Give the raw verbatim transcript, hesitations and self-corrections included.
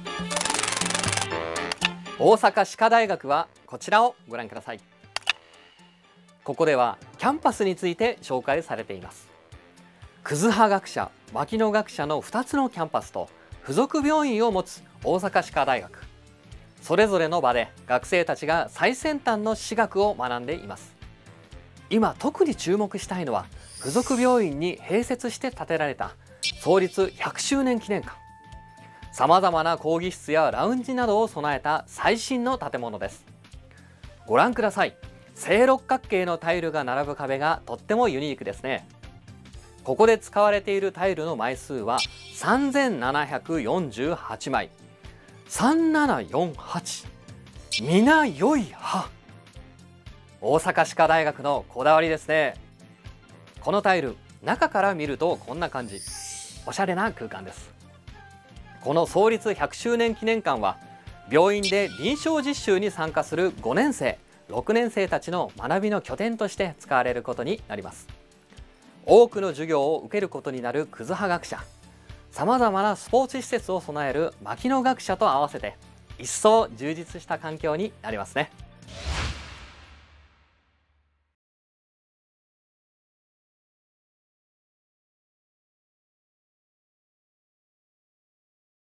大阪歯科大学はこちらをご覧ください。ここではキャンパスについて紹介されています。葛葉学舎、牧野学舎のふたつのキャンパスと附属病院を持つ大阪歯科大学、それぞれの場で学生たちが最先端の歯学を学んでいます。今特に注目したいのは附属病院に併設して建てられた創立ひゃくしゅうねん記念館。さまざまな講義室やラウンジなどを備えた最新の建物です。ご覧ください。正六角形のタイルが並ぶ壁がとってもユニークですね。ここで使われているタイルの枚数はさんぜんななひゃくよんじゅうはちまい。さんななよんはち。皆良い歯。大阪歯科大学のこだわりですね。このタイル、中から見るとこんな感じ。おしゃれな空間です。この創立ひゃくしゅうねん記念館は病院で臨床実習に参加するごねんせい、ろくねんせいたちの学びの拠点として使われることになります。多くの授業を受けることになる葛葉学舎、さまざまなスポーツ施設を備える牧野学舎と合わせて一層充実した環境になりますね。